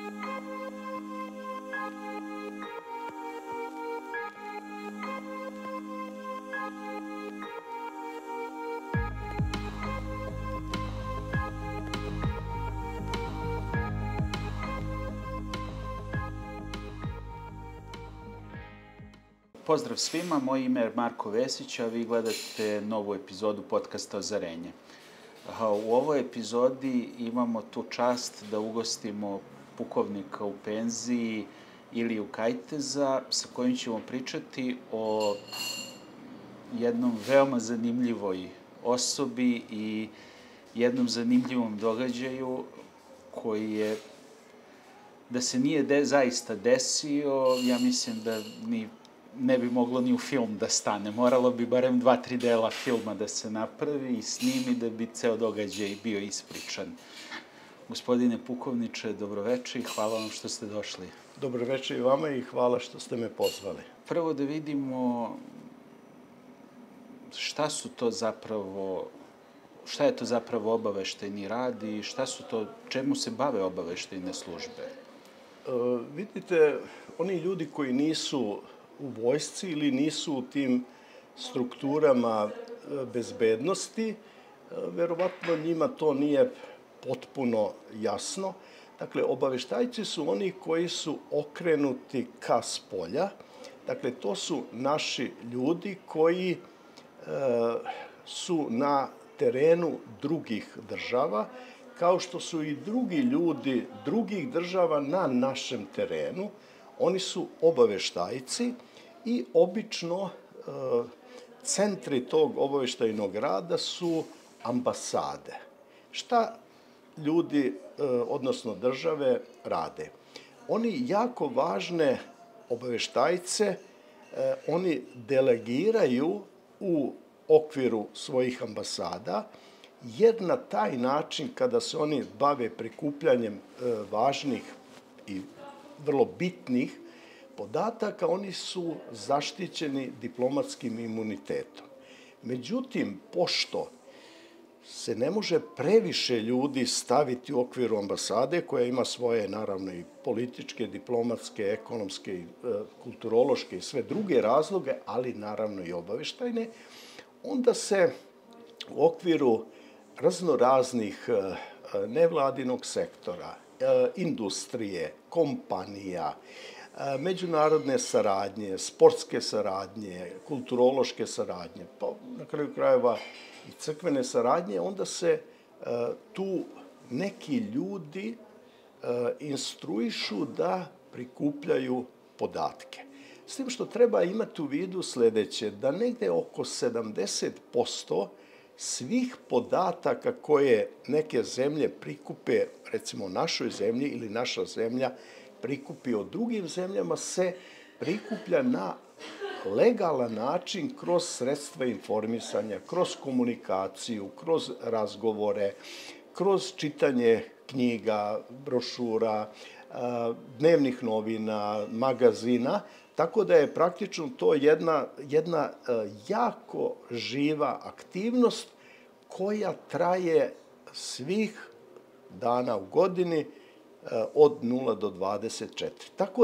Pozdrav svima, moje ime je Marko Vesić, a vi gledate novu epizodu podcasta Ozarenje. U ovoj epizodi imamo tu čast da ugostimo pukovnika u penziji Iliju Kajteza, sa kojim ćemo pričati o jednom veoma zanimljivoj osobi i jednom zanimljivom događaju koji je, da se nije zaista desio, ja mislim da ne bi moglo ni u film da stane. Moralo bi barem 2-3 dela filma da se napravi i snimi da bi ceo događaj bio ispričan. Gospodine pukovniče, dobroveče i hvala vam što ste došli. Dobroveče i vama i hvala što ste me pozvali. Prvo da vidimo šta je to zapravo obaveštajni rad i čemu se bave obaveštajne službe? Vidite, oni ljudi koji nisu u vojsci ili nisu u tim strukturama bezbednosti, verovatno njima to nije potpuno jasno. Dakle, obaveštajci su oni koji su okrenuti ka spolja. Dakle, to su naši ljudi koji su na terenu drugih država, kao što su i drugi ljudi drugih država na našem terenu. Oni su obaveštajci i obično centri tog obaveštajnog rada su ambasade. Šta ljudi, odnosno države, rade? Oni jako važne obaveštajce, oni delegiraju u okviru svojih ambasada, jer na taj način kada se oni bave prikupljanjem važnih i vrlo bitnih podataka, oni su zaštićeni diplomatskim imunitetom. Međutim, pošto se ne može previše ljudi staviti u okviru ambasade, koja ima svoje, naravno, i političke, diplomatske, ekonomske, kulturološke i sve druge razloge, ali naravno i obaveštajne, onda se u okviru raznoraznih nevladinog sektora, industrije, kompanija, međunarodne saradnje, sportske saradnje, kulturološke saradnje, pa na kraju krajeva i crkvene saradnje, onda se tu neki ljudi instruišu da prikupljaju podatke. S tim što treba imati u vidu sledeće, da negde oko 70% svih podataka koje neke zemlje prikupe, recimo našoj zemlji ili naša zemlja prikupi o drugim zemljama, se prikuplja na legalan način kroz sredstva informisanja, kroz komunikaciju, kroz razgovore, kroz čitanje knjiga, brošura, dnevnih novina, magazina, tako da je praktično to jedna jako živa aktivnost koja traje svih dana u godini od 0 do 24. Tako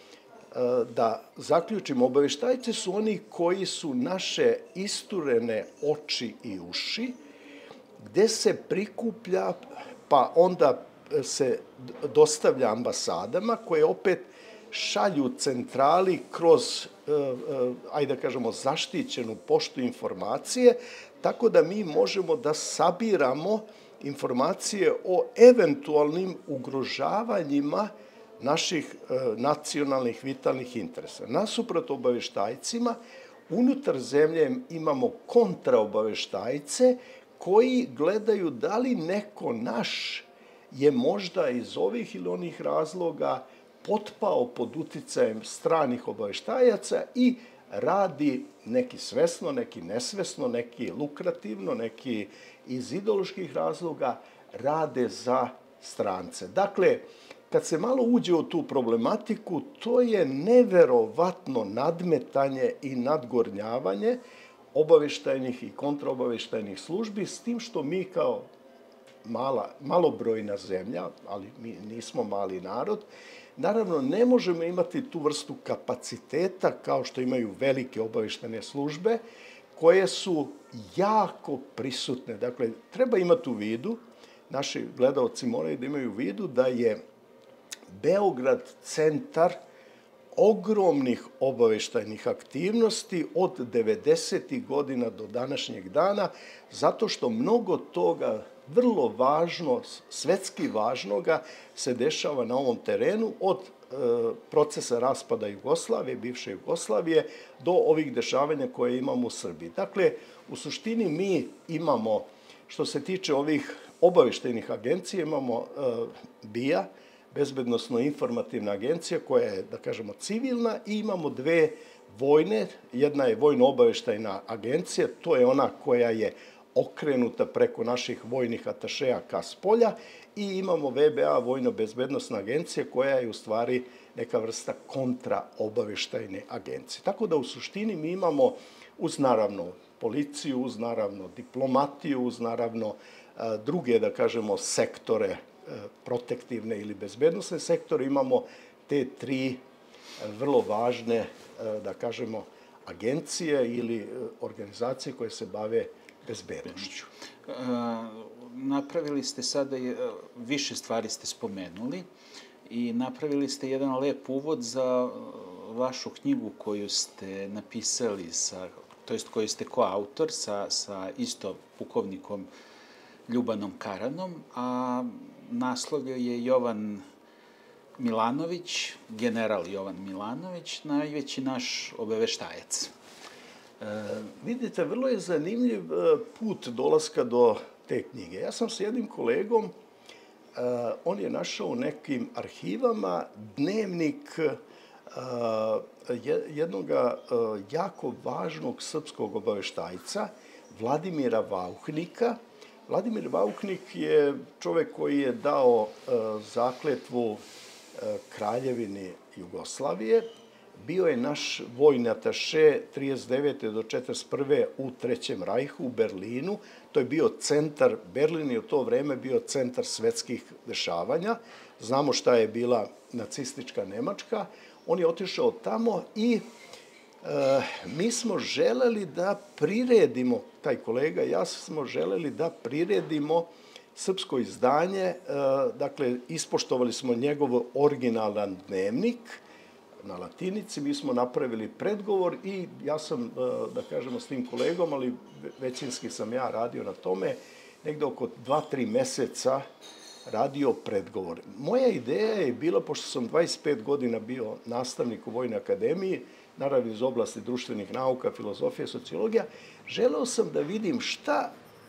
da zaključimo, obaveštajci su oni koji su naše isturene oči i uši, gde se prikuplja, pa onda se dostavlja ambasadama, koje opet šalju centrali kroz, ajde da kažemo, zaštićenu poštu informacije, tako da mi možemo da sabiramo informacije o eventualnim ugrožavanjima naših nacionalnih vitalnih interesa. Nasuprot obaveštajcima, unutar zemlje imamo kontraobaveštajce koji gledaju da li neko naš je možda iz ovih ili onih razloga potpao pod uticajem stranih obaveštajaca i radi neki svesno, neki nesvesno, neki lukrativno, neki iz ideoloških razloga rade za strance. Dakle, kad se malo uđe u tu problematiku, to je neverovatno nadmetanje i nadgornjavanje obaveštajnih i kontraobaveštajnih službi, s tim što mi kao malobrojna zemlja, ali mi nismo mali narod. Naravno, ne možemo imati tu vrstu kapaciteta kao što imaju velike obavještajne službe, koje su jako prisutne. Dakle, treba imati u vidu, naši gledalci moraju da imaju u vidu da je Beograd centar ogromnih obavještajnih aktivnosti od 90. godina do današnjeg dana, zato što mnogo toga vrlo važno, svetski važnoga, se dešava na ovom terenu od procesa raspada Jugoslavije, bivše Jugoslavije, do ovih dešavanja koje imamo u Srbiji. Dakle, u suštini mi imamo, što se tiče ovih obavještajnih agencija, imamo BIA, Bezbednosno-informativna agencija, koja je, da kažemo, civilna, i imamo dve vojne. Jedna je Vojno-obavještajna agencija, to je ona koja je okrenuta preko naših vojnih atašeja ka spolja, i imamo VBA, Vojno-bezbednosna agencija, koja je u stvari neka vrsta kontraobavještajne agencije. Tako da u suštini mi imamo, uz naravno policiju, uz naravno diplomatiju, uz naravno druge, da kažemo, sektore, protektivne ili bezbednosne sektore, imamo te tri vrlo važne, da kažemo, agencije ili organizacije koje se bave bezbednošću. Napravili ste sada, više stvari ste spomenuli, i napravili ste jedan lep uvod za vašu knjigu koju ste napisali, to jest koju ste koautor sa isto pukovnikom Ljubanom Karanom, a naslov je Jovan Milanović, general Jovan Milanović, najveći naš obaveštajac. Vidite, vrlo je zanimljiv put dolaska do te knjige. Ja sam s jednim kolegom, on je našao u nekim arhivama dnevnik jednog jako važnog srpskog obaveštajca, Vladimira Vauhnika. Vladimir Vauhnik je čovek koji je dao zakletvu Kraljevini Jugoslavije. Bio je naš vojni ataše 39. do 41. u Trećem rajhu u Berlinu. To je bio centar, Berlin je u to vreme bio centar svetskih dešavanja. Znamo šta je bila nacistička Nemačka. On je otišao tamo i mi smo želeli da priredimo, taj kolega i ja smo želeli da priredimo srpsko izdanje. Dakle, ispoštovali smo njegov originalan dnevnik na latinici, mi smo napravili predgovor i ja sam, da kažemo, s tim kolegom, ali većinski sam ja radio na tome, negde oko 2-3 meseca radio predgovor. Moja ideja je bila, pošto sam 25 godina bio nastavnik u Vojnoj akademiji, naravno iz oblasti društvenih nauka, filozofije, sociologija, želeo sam da vidim šta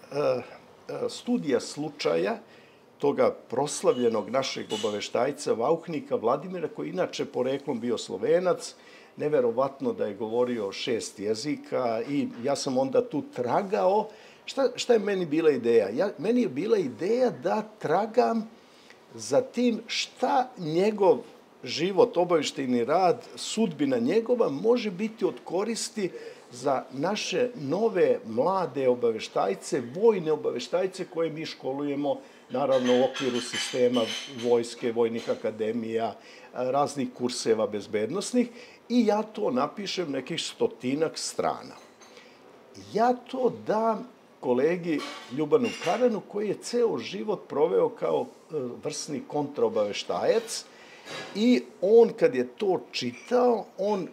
studija slučaja toga proslavljenog našeg obaveštajca Vauhnika Vladimira, koji inače poreklom bio Slovenac, neverovatno da je govorio 6 jezika, i ja sam onda tu tragao. Šta je meni bila ideja? Meni je bila ideja da tragam za tim šta njegov život, obavještajni rad, sudbina njegova može biti od koristi za naše nove, mlade obaveštajce, vojne obaveštajce koje mi školujemo, naravno u okviru sistema vojske, vojnih akademija, raznih kurseva bezbednosnih, i ja to napišem nekih 100-ak strana. Ja to dam kolegi Ljubanu Karanu, koji je ceo život proveo kao vrsni kontraobaveštajac, i on kad je to čitao,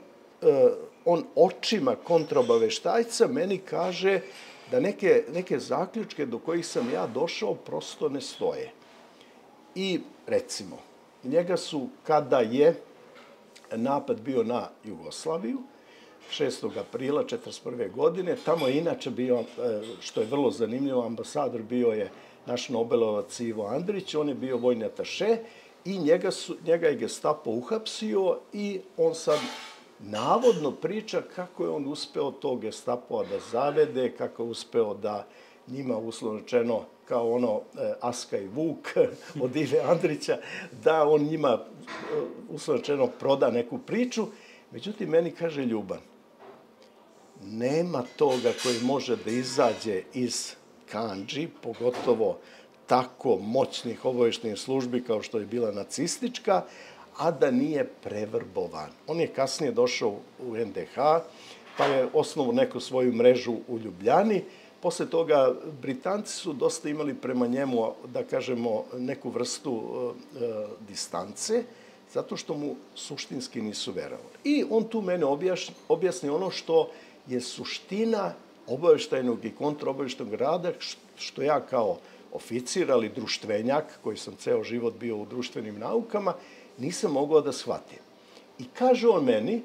on očima kontraobaveštajca meni kaže da neke zaključke do kojih sam ja došao prosto ne stoje. I recimo, njega su, kada je napad bio na Jugoslaviju, 6. aprila 1941. godine, tamo je inače bio, što je vrlo zanimljivo, ambasador bio je naš Nobelovac Ivo Andrić, on je bio vojni ataše, i njega je Gestapo uhapsio, i on sad navodno priča kako je on uspeo tog Gestapoa da zavede, kako je uspeo da njima, uslovno rečeno, kao ono Aska i Vuk od Ive Andrića, da on njima, uslovno rečeno, proda neku priču. Međutim, meni kaže Ljuban, nema toga koji može da izađe iz kandži, pogotovo tako moćnih obavještajnih službi kao što je bila nacistička, a da nije prevrbovan. On je kasnije došao u NDH, pa je osnovao neku svoju mrežu u Ljubljani. Posle toga Britanci su dosta imali prema njemu, da kažemo, neku vrstu distance, zato što mu suštinski nisu verovali. I on tu mene objasni ono što je suština obavještajnog i kontraobavještajnog rada, što ja kao oficir, ali društvenjak, koji sam ceo život bio u društvenim naukama, nisam mogao da shvatim. I kaže on meni,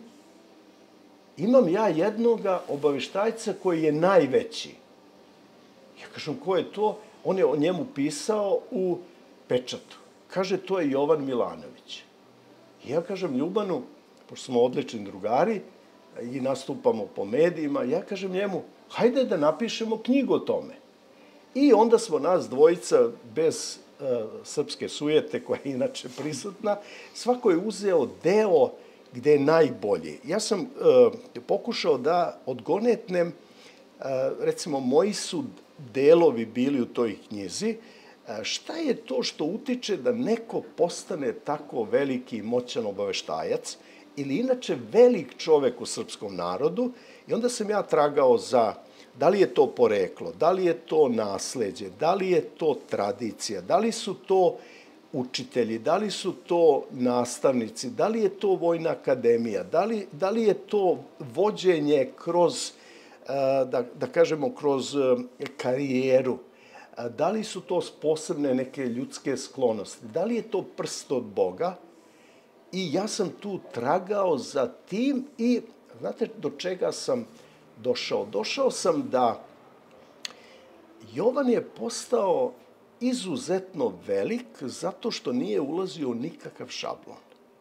imam ja jednoga obavještajca koji je najveći. Ja kažem, ko je to? On je o njemu pisao u pečatu. Kaže, to je Jovan Milanović. I ja kažem Ljubanu, pošto smo odlični drugari i nastupamo po medijima, ja kažem njemu, hajde da napišemo knjigu o tome. I onda smo nas dvojica, bez srpske sujete koja je inače prisutna, svako je uzeo deo gde je najbolji. Ja sam pokušao da odgonetnem, recimo, moji su delovi bili u toj knjizi, šta je to što utiče da neko postane tako veliki i moćan obaveštajac ili inače velik čovek u srpskom narodu, i onda sam ja tragao za da li je to poreklo, da li je to nasleđe, da li je to tradicija, da li su to učitelji, da li su to nastavnici, da li je to vojna akademija, da li je to vođenje kroz, da kažemo, kroz karijeru, da li su to posebne neke ljudske sklonosti, da li je to prst od Boga. I ja sam tu tragao za tim i znate do čega sam došao? Došao sam da Jovan je postao izuzetno velik zato što nije ulazio u nikakav šablon.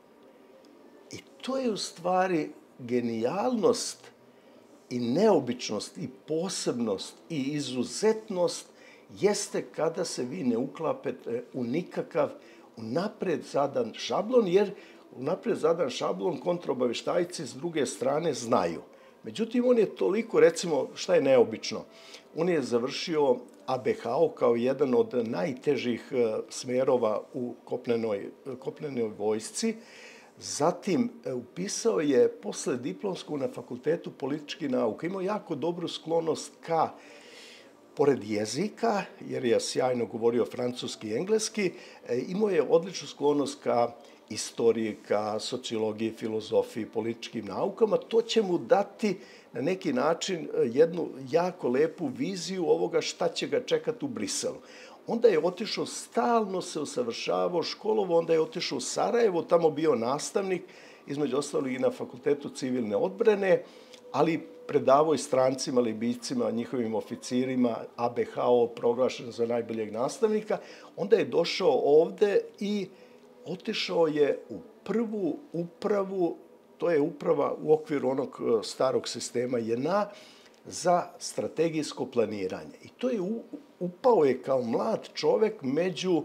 I to je u stvari genijalnost i neobičnost i posebnost i izuzetnost jeste kada se vi ne uklapete u nikakav unapred zadan šablon, jer unapred zadan šablon kontraobaveštajci s druge strane znaju. Međutim, on je toliko, recimo, šta je neobično? On je završio ABHO kao jedan od najtežih smerova u kopnenoj vojsci. Zatim upisao je posle diplomsku na Fakultetu političkih nauka. Imao jako dobru sklonost ka, pored jezika, jer je sjajno govorio francuski i engleski, imao je odličnu sklonost ka istoriji, ka sociologiji, filozofiji, političkim naukama. To će mu dati na neki način jednu jako lepu viziju ovoga šta će ga čekati u Briselu. Onda je otišao, stalno se usavršavao, školovo, onda je otišao u Sarajevo, tamo bio nastavnik, između ostalog i na Fakultetu civilne odbrane, ali predavao i strancima, Libijcima, njihovim oficirima, ABHO proglašen za najboljeg nastavnika. Onda je došao ovde i otišao je u prvu upravu, to je uprava u okviru onog starog sistema JNA, za strategijsko planiranje. I to je upao je kao mlad čovek među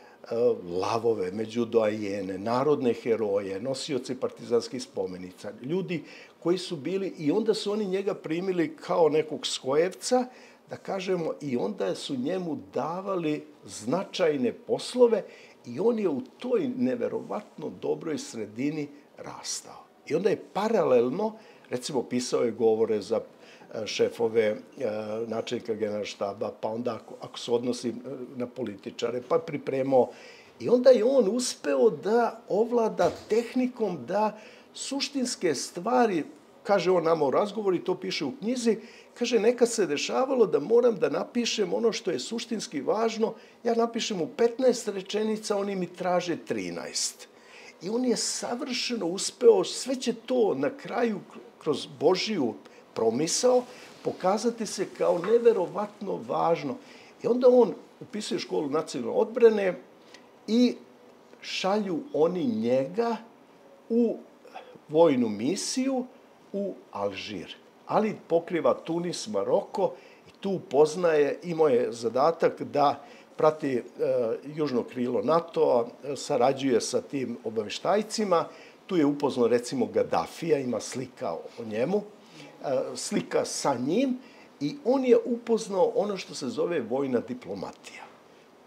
lavove, među doajene, narodne heroje, nosioci partizanskih spomenica, ljudi koji su bili, i onda su oni njega primili kao nekog skojevca, da kažemo, i onda su njemu davali značajne poslove i on je u toj neverovatno dobroj sredini rastao. I onda je paralelno, recimo, pisao je govore za šefove načelnika generalštaba, pa onda ako se odnosi na političare, pa pripremao. I onda je on uspeo da ovlada tehnikom da suštinske stvari, kaže on nama u razgovoru i to piše u knjizi, kaže, nekad se dešavalo da moram da napišem ono što je suštinski važno, ja napišem u 15 rečenica, oni mi traže 13. I on je savršeno uspeo, sve će to na kraju kroz Božiju promisao pokazati se kao neverovatno važno. I onda on upisuje školu nacionalne odbrane i šalju oni njega u vojnu misiju u Alžir. Ali pokriva Tunis, Maroko i tu poznaje, imao je zadatak da prati južno krilo NATO-a, sarađuje sa tim obaveštajcima. Tu je upoznao, recimo, Gaddafija, ima slika o njemu, slika sa njim, i on je upoznao ono što se zove vojna diplomatija.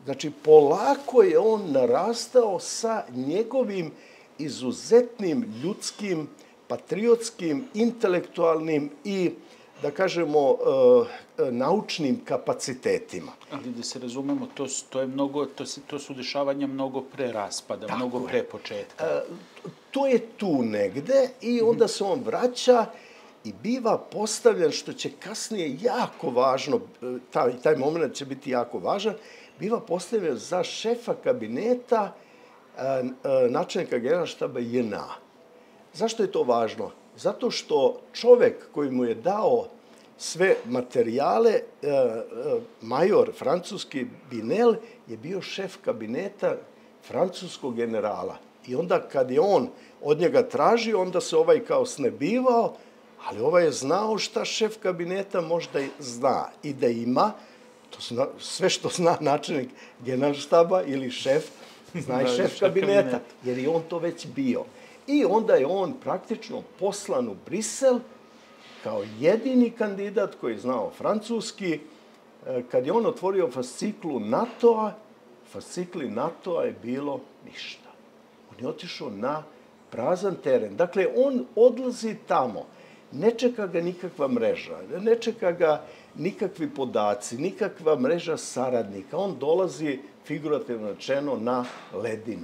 Znači, polako je on narastao sa njegovim izuzetnim ljudskim, patriotskim, intelektualnim i, da kažemo, naučnim kapacitetima. Ali da se razumemo, to su dešavanja mnogo pre raspada, mnogo pre početka. To je tu negde i onda se on vraća i biva postavljen, što će kasnije jako važno, taj moment će biti jako važan, biva postavljen za šefa kabineta načelnika Generalštaba JNA. Zašto je to važno? Zato što čovek koji mu je dao sve materijale, major francuski Binel, je bio šef kabineta francuskog generala. I onda kad je on od njega tražio, onda se ovaj kao snebivao, ali ovaj je znao šta šef kabineta možda zna i da ima, sve što zna načelnik Generalštaba ili šef, zna i šef kabineta, jer je on to već bio. I onda je on praktično poslan u Brisel kao jedini kandidat koji je znao francuski. Kad je on otvorio fasciklu NATO-a, fascikli NATO-a je bilo ništa. On je otišao na prazan teren. Dakle, on odlazi tamo. Ne čeka ga nikakva mreža, ne čeka ga nikakvi podaci, nikakva mreža saradnika. On dolazi, figurativno rečeno, na ledinu.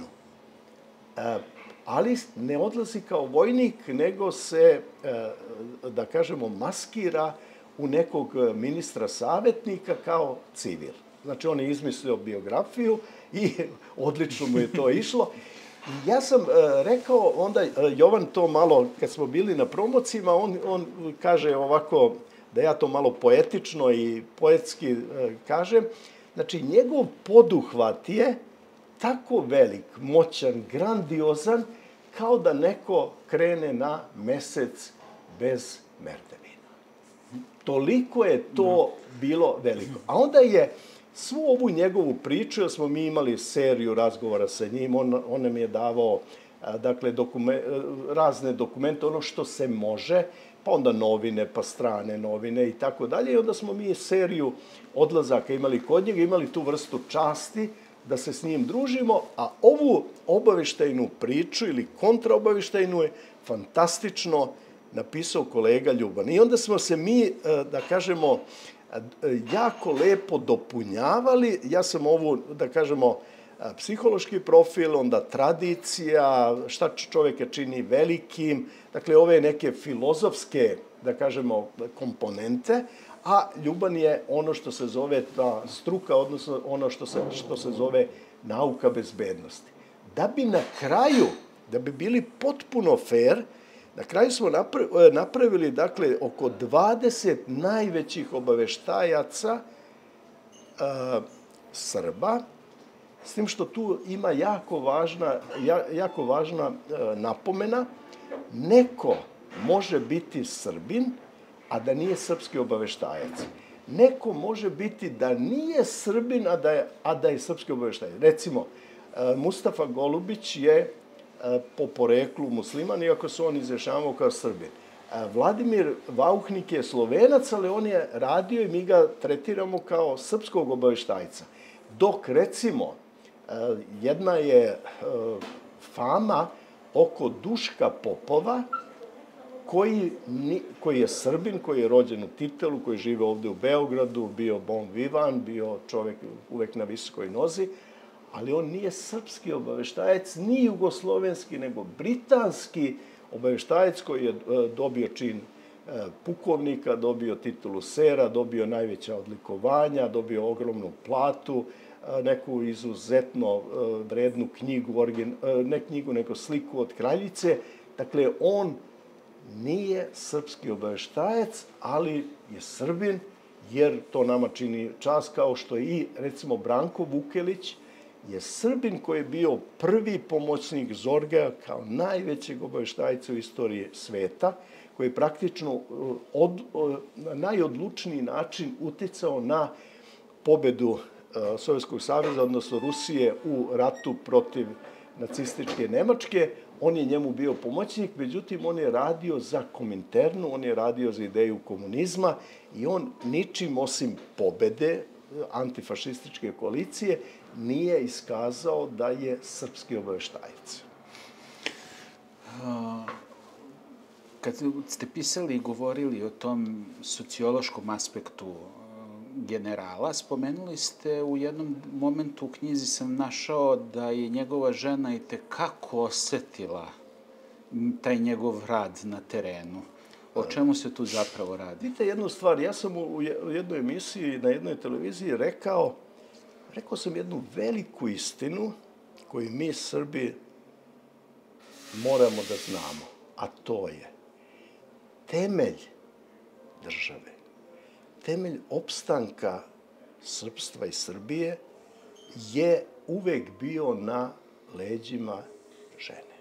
Ali ne odlazi kao vojnik, nego se, da kažemo, maskira u nekog ministra savjetnika kao civil. Znači, on je izmislio biografiju i odlično mu je to išlo. Ja sam rekao, onda Jovan to malo, kad smo bili na promocijama, on kaže ovako, da ja to malo poetično i poetski kažem, znači, njegov poduhvat je tako velik, moćan, grandiozan, kao da neko krene na mesec bez merdevina. Toliko je to bilo veliko. A onda je svu ovu njegovu priču, jer smo mi imali seriju razgovora sa njim, on nam je davao razne dokumente, ono što se može, pa onda novine, pa strane novine i tako dalje. I onda smo mi seriju odlazaka imali kod njega, imali tu vrstu časti da se s njim družimo, a ovu obaveštajnu priču ili kontraobaveštajnu je fantastično napisao kolega Ljuban. I onda smo se mi, da kažemo, jako lepo dopunjavali. Ja sam ovu, da kažemo, psihološki profil, onda tradicija, šta čoveka čini velikim, dakle, ove neke filozofske, da kažemo, komponente, a Ljuban je ono što se zove ta struka, odnosno ono što se zove nauka bezbednosti. Da bi na kraju, da bi bili potpuno fair, na kraju smo napravili, dakle, oko 20 najvećih obaveštajaca Srba, s tim što tu ima jako važna napomena. Neko može biti Srbin, a da nije srpski obaveštajac. Neko može biti da nije Srbin, a da je srpski obaveštajac. Recimo, Mustafa Golubić je po poreklu musliman, iako se on izjašnjavao kao Srbin. Vladimir Vauhnik je Slovenac, ali on je radio i mi ga tretiramo kao srpskog obaveštajca. Dok, recimo, jedna je fama oko Duška Popova, koji je Srbin, koji je rođen u Titelu, koji žive ovde u Beogradu, bio bon vivant, bio čovek uvek na visokoj nozi, ali on nije srpski obaveštajac, ni jugoslovenski, nego britanski obaveštajac koji je dobio čin pukovnika, dobio titulu sera, dobio najveća odlikovanja, dobio ogromnu platu, neku izuzetno vrednu knjigu, ne knjigu, nego sliku od kraljice. Dakle, on nije srpski obaveštajac, ali je Srbin, jer to nama čini čast, kao što je i, recimo, Branko Vukelić, je Srbin koji je bio prvi pomoćnik Zorgeja kao najvećeg obaveštajca u istoriji sveta, koji je praktično na najodlučniji način uticao na pobedu Sovjetskog saveza, odnosno Rusije, u ratu protiv nacističke Nemačke. On je njemu bio pomoćnik, međutim, on je radio za Kominternu, on je radio za ideju komunizma i on ničim osim pobede antifašističke koalicije nije iskazao da je srpski obaveštajac. Kad ste pisali i govorili o tom sociološkom aspektu generala, spomenuli ste u jednom momentu u knjizi sam našao da je njegova žena itekako osetila taj njegov rad na terenu. O čemu se tu zapravo radi? Vidite jednu stvar, ja sam u jednoj emisiji na jednoj televiziji rekao sam jednu veliku istinu koju mi Srbi moramo da znamo, a to je temelj države, temelj opstanka srpstva i Srbije je uvek bio na leđima žene.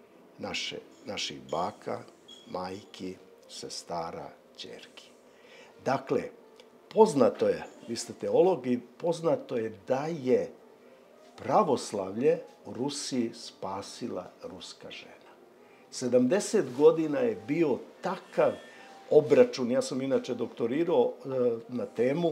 Naših baka, majki, sestara, ćerki. Dakle, poznato je, vi ste teolog, i poznato je da je pravoslavlje u Rusiji spasila ruska žena. 70 godina je bio takav obračun. Ja sam inače doktorirao na temu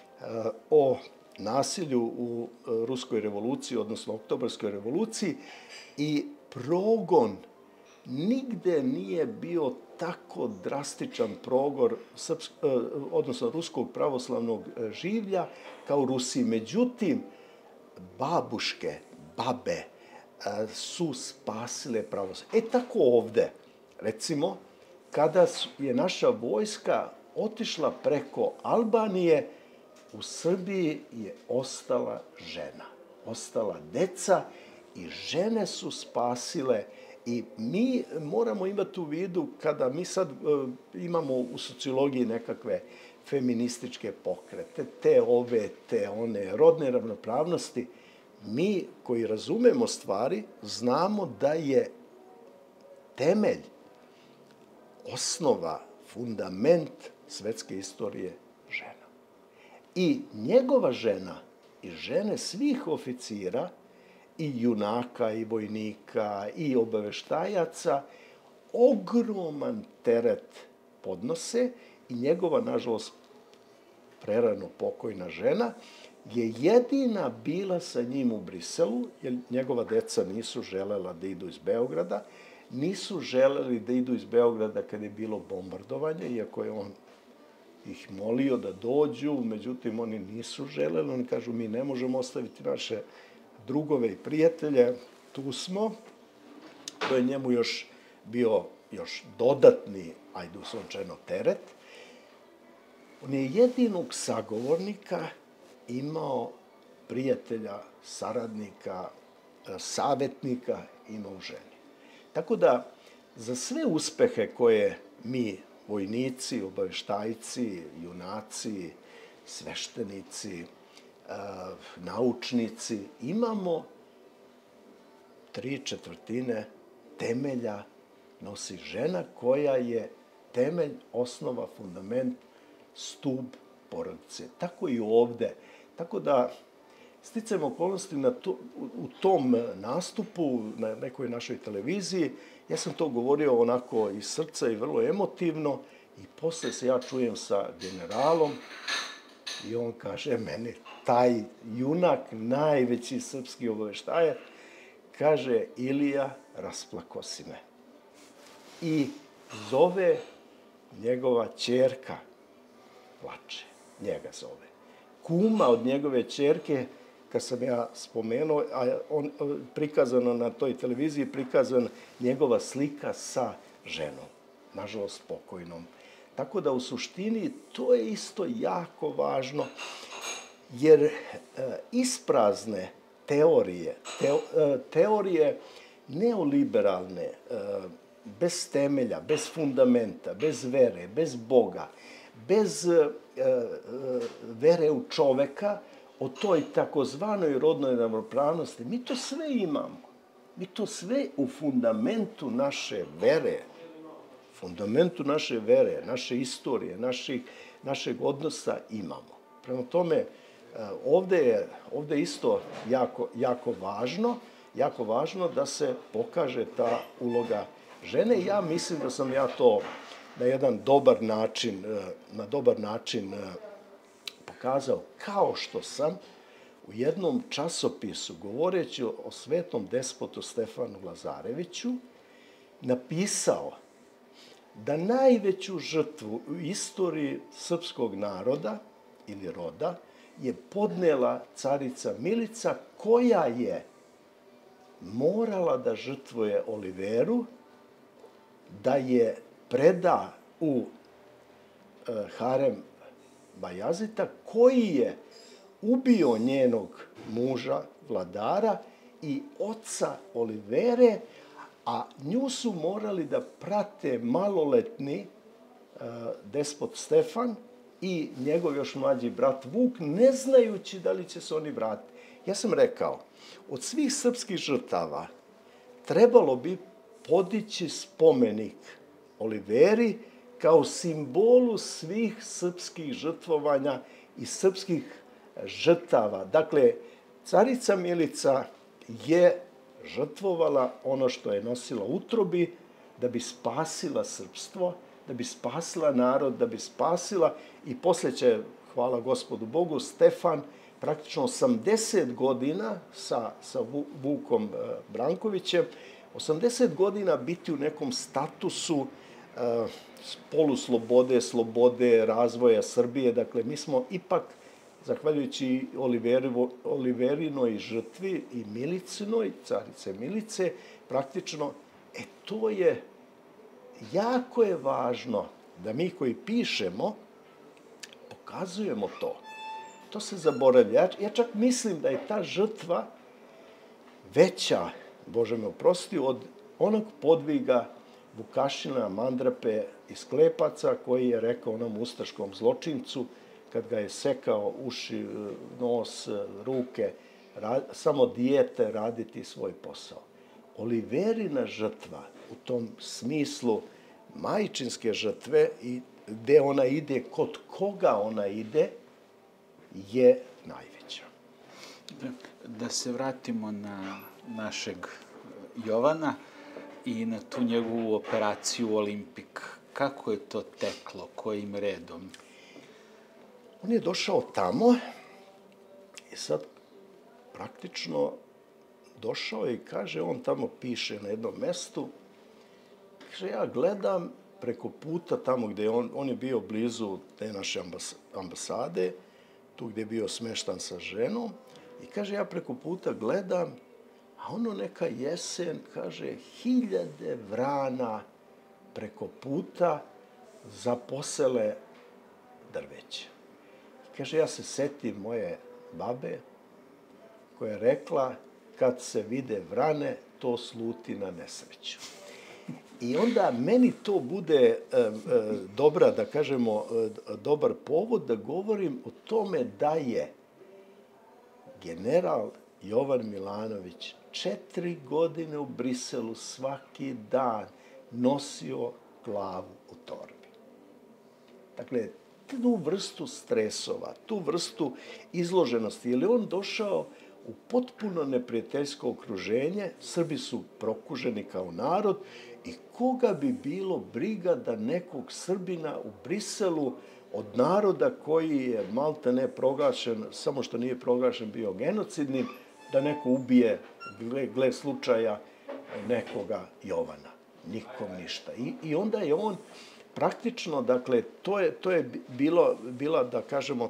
o nasilju u Ruskoj revoluciji, odnosno Oktobarskoj revoluciji, i progon nigde nije bio tako drastičan progor odnosno ruskog pravoslavnog življa kao u Rusiji. Međutim, babuške, babe su spasile pravoslavlje. Tako ovde, recimo, kada je naša vojska otišla preko Albanije, u Srbiji je ostala žena, ostala deca i žene su spasile. I mi moramo imati u vidu, kada mi sad imamo u sociologiji nekakve feminističke pokrete, te ove, te one, rodne ravnopravnosti, mi koji razumemo stvari, znamo da je temelj, osnova, fundament svetske istorije žena. I njegova žena i žene svih oficira, i junaka, i vojnika, i obaveštajaca, ogroman teret podnose i njegova, nažalost, prerano pokojna žena je jedina bila sa njim u Briselu, jer njegova deca nisu želela da idu iz Beograda, nisu želeli da idu iz Beograda kad je bilo bombardovanje, iako je on ih molio da dođu, međutim oni nisu želeli, oni kažu mi ne možemo ostaviti naše drugove i prijatelje, tu smo. To je njemu još bio dodatni, ajde uslovčeno, teret. On je jedinog sagovornika imao, prijatelja, saradnika, savetnika imao u ženi. Tako da, za sve uspehe koje mi, vojnici, obaveštajci, junaci, sveštenici, naučnici, imamo 3/4 temelja nosi žena koja je temelj, osnova, fundament, stub porodice. Tako i ovde. Tako da, sticajem okolnosti u tom nastupu na nekoj našoj televiziji, ja sam to govorio onako iz srca i vrlo emotivno, i posle se ja čujem sa generalom i on kaže meni, taj junak, najveći srpski obaveštajac, kaže, Ilija, rasplako si me. I zove njegova ćerka, plače, njega zove. Kuma od njegove ćerke, kad sam ja spomenuo, a on prikazano na toj televiziji, prikazana njegova slika sa ženom, nažalost pokojnom. Tako da u suštini to je isto jako važno, jer isprazne teorije neoliberalne, bez temelja, bez fundamenta, bez vere, bez Boga, bez vere u čoveka, o toj takozvanoj rodnoj ravnopravnosti, mi to sve imamo. Mi to sve u fundamentu naše vere, naše istorije, našeg odnosa imamo. Prema tome, ovde je isto jako važno da se pokaže ta uloga žene. Ja mislim da sam ja to na jedan dobar način pokazao, kao što sam u jednom časopisu, govoreći o svetom despotu Stefanu Lazareviću, napisao da najveću žrtvu u istoriji srpskog naroda ili roda je podnela carica Milica, koja je morala da žrtvuje Oliveru, da je preda u harem Bajazita, koji je ubio njenog muža, vladara, i oca Olivere, a nju su morali da prate maloletni despot Stefan i njegov još mlađi brat Vuk, ne znajući da li će se oni vratiti. Ja sam rekao, od svih srpskih žrtava trebalo bi podići spomenik Oliveri kao simbolu svih srpskih žrtvovanja i srpskih žrtava. Dakle, carica Milica je žrtvovala ono što je nosila u utrobi da bi spasila srpstvo, da bi spasila narod, da bi spasila, i poslije će, hvala Gospodu Bogu, Stefan praktično 80 godina sa Vukom Brankovićem, 80 godina biti u nekom statusu poluslobode, slobode, razvoja Srbije. Dakle, mi smo ipak, zahvaljujući Oliverinoj žrtvi i Milicinoj, carice Milice, praktično, to je, jako je važno da mi koji pišemo pokazujemo to. To se zaboravlja. Ja čak mislim da je ta žrtva veća, Bože me oprosti, od onog podviga Vukašina Mandrape iz Klepaca, koji je rekao onom ustaškom zločincu, kad ga je sekao uši, nos, ruke, samo dijete raditi svoj posao. Oliverina žrtva u tom smislu majčinske žrtve i gde ona ide, kod koga ona ide, je najveća. Da se vratimo na našeg Jovana i na tu njegovu operaciju Olimpik. Kako je to teklo? Kojim redom? On je došao tamo i sad praktično došao i kaže, on tamo piše na jednom mestu, kaže, ja gledam preko puta tamo gde on je bio blizu te naše ambasade, tu gde je bio smeštan sa ženom, i kaže, ja preko puta gledam, a ono neka jesen, kaže, 1000 vrana preko puta zaposele drveće. Kaže, ja se setim moje babe koja je rekla, kad se vide vrane, to sluti na nesreću. I onda meni to bude dobra, da kažemo, dobar povod da govorim o tome da je general Jovan Milanović 4 godine u Briselu svaki dan nosio glavu u torbi. Dakle, tu vrstu stresova, tu vrstu izloženosti, jer je on došao u potpuno neprijateljsko okruženje, Srbi su prokuženi kao narod, i koga bi bilo briga da nekog Srbina u Briselu od naroda koji je malte ne proglašen, samo što nije proglašen bio genocidnim, da neko ubije, gle slučaja, nekoga Jovana. Nikom ništa. I onda je on praktično, dakle, to je bila, da kažemo,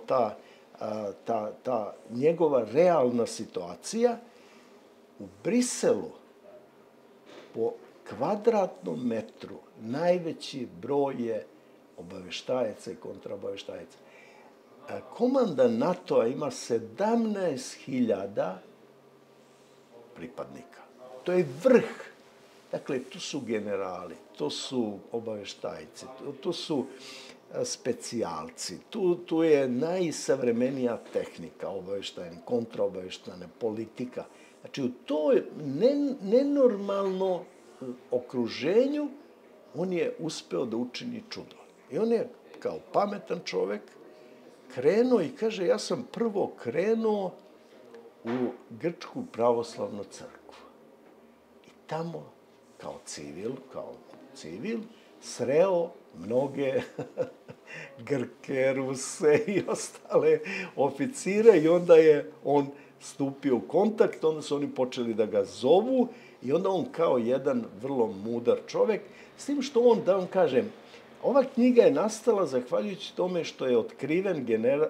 ta njegova realna situacija. U Briselu po kvadratnom metru najveći broj je obaveštajaca i kontraobaveštajaca. Komanda NATO-a ima 17.000 pripadnika. To je vrh. Dakle, tu su generali, to su obaveštajci, tu su specijalci, tu je najsavremenija tehnika obaveštajna, kontraobaveštajna, politika. Znači, u toj nenormalno okruženju on je uspeo da učini čudo. I on je, kao pametan čovek, krenuo i kaže, ja sam prvo krenuo u Grčku pravoslavnu crkvu. I tamo, kao civil, sreo mnoge Grke, Ruse i ostale oficire, i onda je on stupio u kontakt, onda su oni počeli da ga zovu i onda on kao jedan vrlo mudar čovek, s tim što on, da vam kažem, ova knjiga je nastala zahvaljujući tome što je otkriven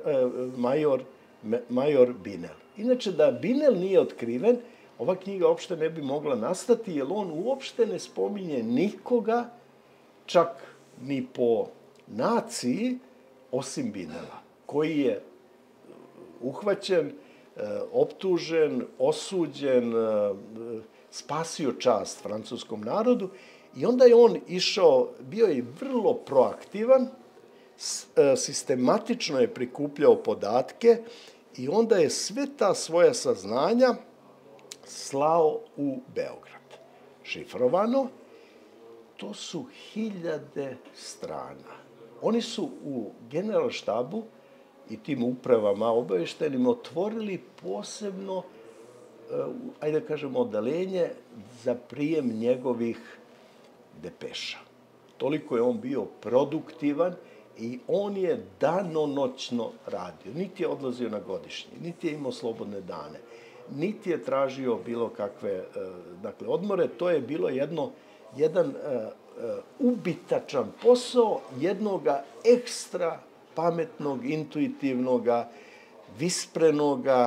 major Binel. Inače, da Binel nije otkriven, ova knjiga uopšte ne bi mogla nastati, jer on uopšte ne spominje nikoga, čak ni po naciji, osim Binela, koji je uhvaćen, optužen, osuđen, spasio čast francuskom narodu i onda je on išao, bio je vrlo proaktivan, sistematično je prikupljao podatke i onda je sve ta svoja saznanja slao u Beograd. Šifrovano, to su 1000 strana. Oni su u generalštabu i tim upravama obaveštajnim otvorili posebno, ajde da kažemo, odeljenje za prijem njegovih depeša. Toliko je on bio produktivan i on je danonoćno radio. Niti je odlazio na godišnji, niti je imao slobodne dane, niti je tražio bilo kakve odmore. To je bilo jedan ubitačan posao jednoga ekstra pametnog, intuitivnoga, visprenoga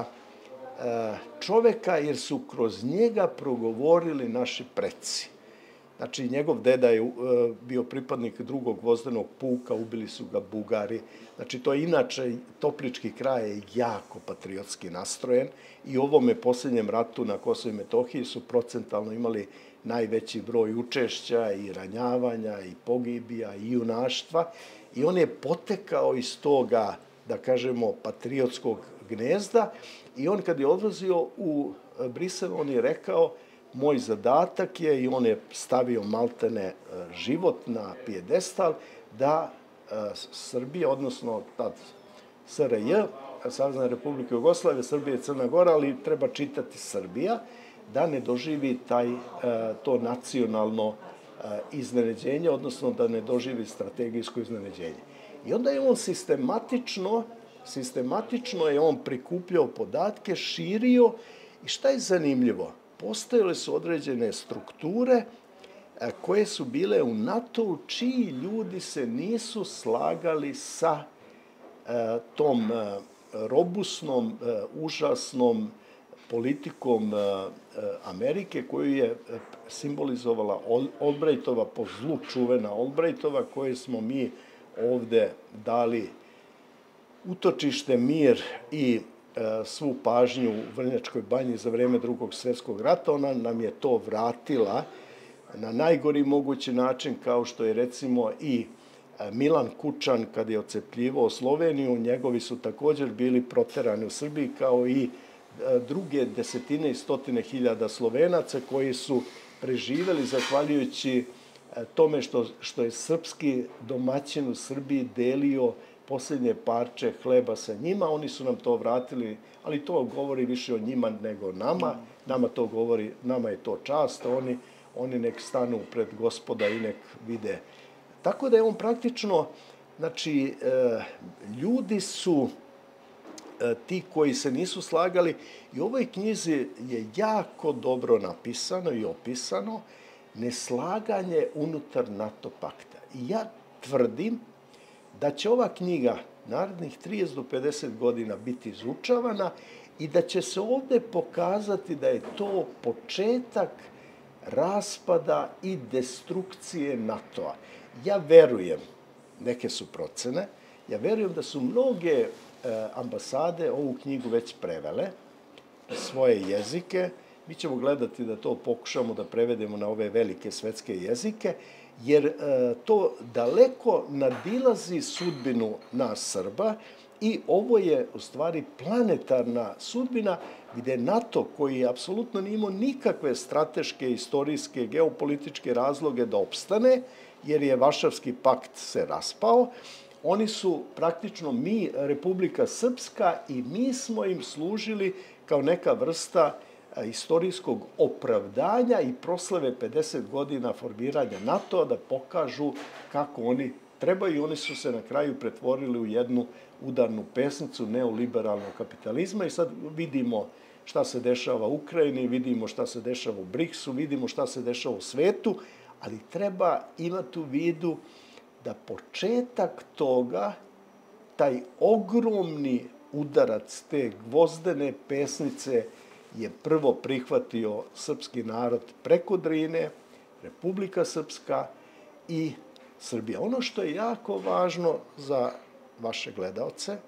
čoveka, jer su kroz njega progovorili naši preci. Znači, njegov deda je bio pripadnik drugog vozdenog puka, ubili su ga Bugari. Znači, to je inače, Toplički kraj je jako patriotski nastrojen i u ovome posljednjem ratu na Kosovu i Metohiji su procentalno imali najveći broj učešća i ranjavanja i pogibija i junaštva i on je potekao iz toga, da kažemo, patriotskog gnezda i on kad je odlazio u Brisel, on je rekao: moj zadatak je, i on je stavio maltene život na pijedestal, da Srbija, odnosno tad SRJ, Savezna Republika Jugoslavija, Srbija i Crna Gora, ali treba čitati Srbija, da ne doživi to nacionalno iznenađenje, odnosno da ne doživi strategijsko iznenađenje. I onda je on sistematično je on prikupljao podatke, širio i šta je zanimljivo? Postojale su određene strukture koje su bile u NATO-u, čiji ljudi se nisu slagali sa tom robusnom, užasnom politikom Amerike, koju je simbolizovala Albrightova, po zlu čuvena Albrightova, koje smo mi ovde dali utočište, mir i svu pažnju u Vrnjačkoj banji za vreme Drugog svjetskog rata. Ona nam je to vratila na najgori mogući način, kao što je recimo i Milan Kučan kad je ocepljivao Sloveniju, njegovi su također bili proterani u Srbiji, kao i druge desetine i stotine hiljada Slovenaca koji su preživeli zahvaljujući tome što je srpski domaćin u Srbiji delio posljednje parče hleba sa njima. Oni su nam to vratili, ali to govori više o njima nego nama. Nama to govori, nama je to čast, oni nek stanu pred Gospoda i nek vide. Tako da je on praktično, znači, ljudi su ti koji se nisu slagali i u ovoj knjizi je jako dobro napisano i opisano neslaganje unutar NATO pakta. I ja tvrdim da će ova knjiga narednih 30 do 50 godina biti izučavana i da će se ovde pokazati da je to početak raspada i destrukcije NATO-a. Ja verujem, neke su procene, ja verujem da su mnoge ambasade ovu knjigu već prevele na svoje jezike. Mi ćemo gledati da to pokušamo da prevedemo na ove velike svetske jezike, jer to daleko nadilazi sudbinu nas Srba i ovo je u stvari planetarna sudbina gde NATO, koji apsolutno nije imao nikakve strateške, istorijske, geopolitičke razloge da opstane, jer je Varšavski pakt se raspao, oni su praktično mi, Republika Srpska, i mi smo im služili kao neka vrsta istorijskog opravdanja i proslave 50 godina formiranja NATO-a da pokažu kako oni trebaju i oni su se na kraju pretvorili u jednu udarnu pesnicu neoliberalnog kapitalizma i sad vidimo šta se dešava u Ukrajini, vidimo šta se dešava u BRICS-u, vidimo šta se dešava u svetu, ali treba imati u vidu da početak toga, taj ogromni udarac te gvozdene pesnice je prvo prihvatio srpski narod preko Drine, Republika Srpska i Srbija. Ono što je jako važno za vaše gledaoce,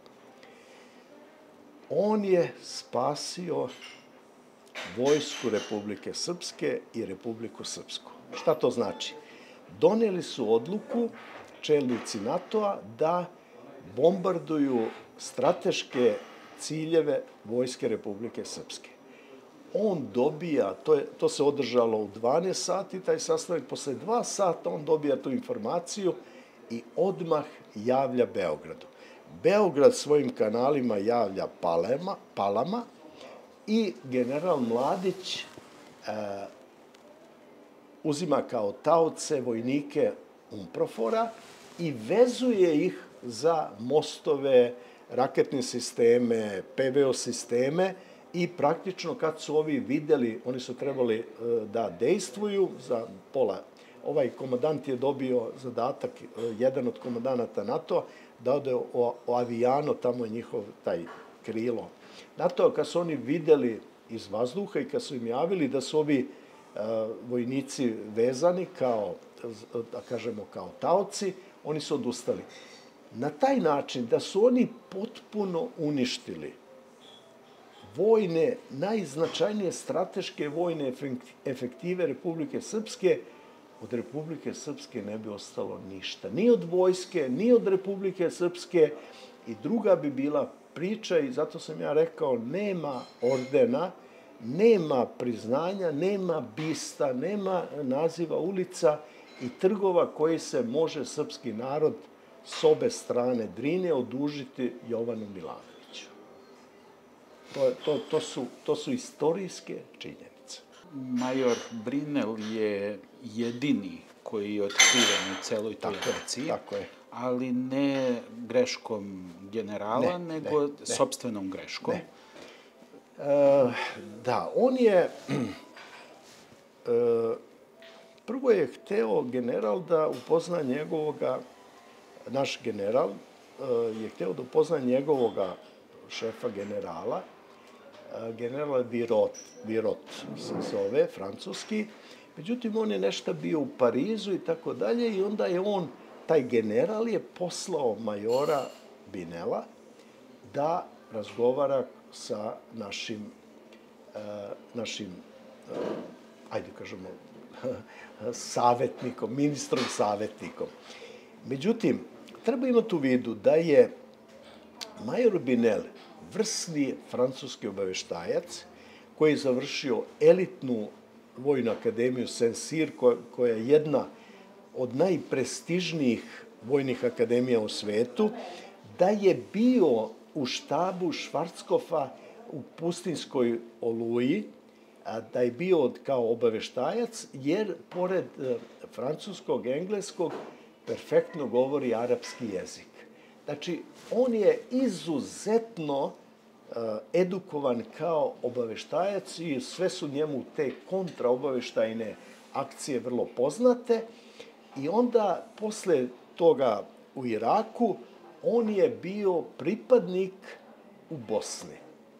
on je spasio vojsku Republike Srpske i Republiku Srpsku. Šta to znači? Doneli su odluku čelnici NATO-a da bombarduju strateške ciljeve vojske Republike Srpske. On dobija, to se održalo u 12 sati, taj sastanak, posle 2 sata on dobija tu informaciju i odmah javlja Beogradu. Beograd svojim kanalima javlja Palama i general Mladić uzima kao taoce vojnike UNPROFOR-a i vezuje ih za mostove, raketne sisteme, PVO sisteme i praktično kad su ovi videli, oni su trebali da dejstvuju za pola. Ovaj komandant je dobio zadatak, jedan od komandanata NATO, da ode o Avijano, tamo je njihov taj krilo. NATO, kad su oni videli iz vazduha i kad su im javili da su ovi vojnici vezani kao, da kažemo, kao taoci, oni su odustali. Na taj način da su oni potpuno uništili vojne, najznačajnije strateške vojne efektive Republike Srpske, od Republike Srpske ne bi ostalo ništa. Ni od vojske, ni od Republike Srpske. I druga bi bila priča, i zato sam ja rekao, nema ordena, nema priznanja, nema bista, nema naziva ulica i trgova koji se može srpski narod s obe strane Drine odužiti Jovanu Milanoviću. To su istorijske činjenice. Major Brinel je jedini koji je otkriven u celoj toj akciji, ali ne greškom generala, nego sopstvenom greškom. Da, on je... Prvo je hteo general da upozna njegovoga, naš general je hteo da upozna njegovoga šefa generala, general Virot se zove, francuski. Međutim, on je nešto bio u Parizu i tako dalje i onda je on, taj general je poslao majora Binela da razgovara sa našim ajde kažemo, savjetnikom, ministrom savjetnikom. Međutim, treba imati u vidu da je major Binel vrsni francuski obaveštajac koji je završio elitnu vojnu akademiju Saint-Cyr, koja je jedna od najprestižnijih vojnih akademija u svetu, da je bio u štabu Schwarzkopfa u Pustinskoj oluji, da je bio kao obaveštajac, jer pored francuskog, engleskog, perfektno govori arapski jezik. Znači, on je izuzetno edukovan kao obaveštajac i sve su njemu te kontraobaveštajne akcije vrlo poznate. I onda, posle toga u Iraku, on je bio pripadnik u Bosni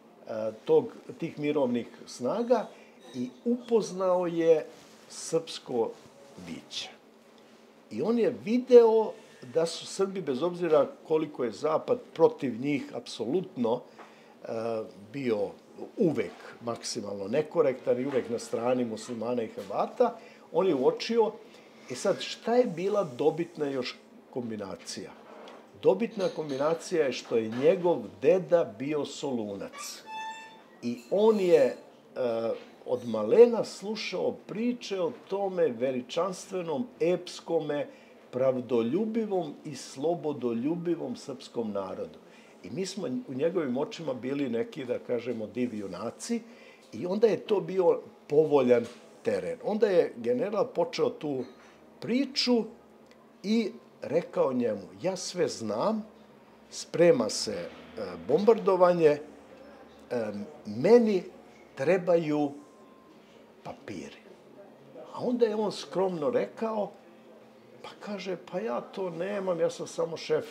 tih mirovnih snaga i upoznao je srpsko biće. I on je video da su Srbi, bez obzira koliko je Zapad protiv njih apsolutno bio uvek maksimalno nekorektan i uvek na strani muslimana i Hrvata, on je uočio, sad šta je bila dobitna još kombinacija? Dobitna kombinacija je što je njegov deda bio Solunac. I on je od malena slušao priče o tome veličanstvenom, epskome, pravdoljubivom i slobodoljubivom srpskom narodu. I mi smo u njegovim očima bili neki, da kažemo, divi junaci i onda je to bio povoljan teren. Onda je general počeo tu priču i rekao njemu, ja sve znam, sprema se bombardovanje, meni trebaju papiri. A onda je on skromno rekao, pa kaže, pa ja to nemam, ja sam samo šef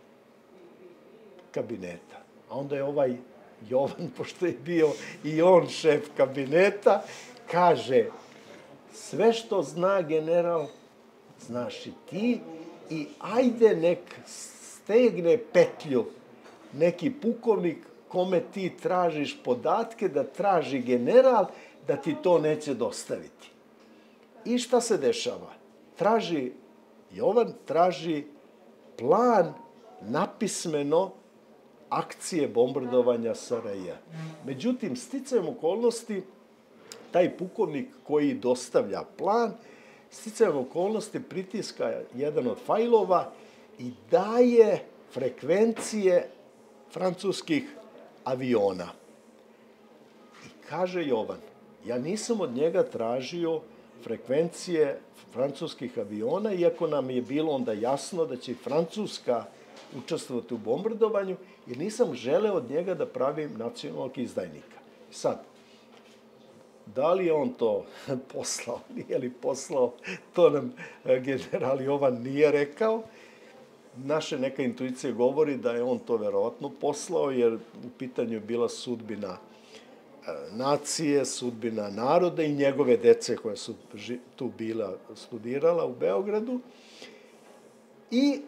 kabineta. A onda je ovaj Jovan, pošto je bio i on šef kabineta, kaže, sve što zna general, znaš i ti, i ajde nek stegne petlju neki pukovnik kome ti tražiš podatke, da traži general, da ti to neće dostaviti. I šta se dešava? Jovan traži plan napismeno akcije bombardovanja Sarajeva. Međutim, sticajem okolnosti, taj pukovnik koji dostavlja plan, sticajem okolnosti pritiska jedan od fajlova i daje frekvencije francuskih aviona. I kaže Jovan, ja nisam od njega tražio frekvencije francuskih aviona, iako nam je bilo onda jasno da će Francuska učestvovati u bombardovanju, jer nisam želeo od njega da pravim nacionalnog izdajnika. Sad, da li je on to poslao, nije li poslao, to nam general Jovan nije rekao. Naša neka intuicija govori da je on to verovatno poslao, jer u pitanju je bila sudbina nacije, sudbina naroda i njegove dece koja su tu bila studirala u Beogradu. I